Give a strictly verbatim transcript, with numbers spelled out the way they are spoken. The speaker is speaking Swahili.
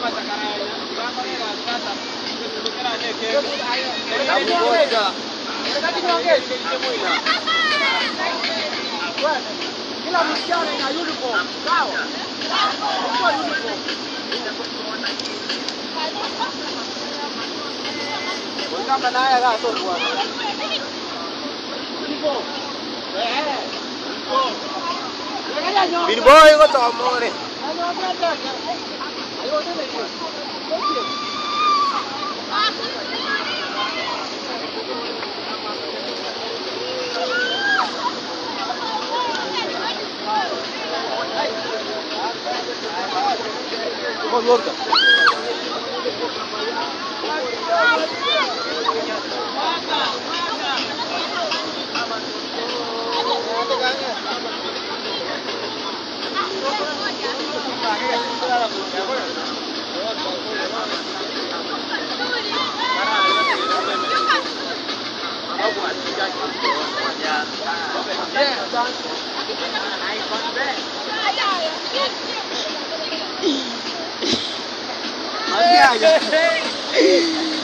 Kila msichana ina uniform, sawa? Kwa uniform. Kama na haya gato kwa. Bin boy ko to mo re. Come on, look. Yeah.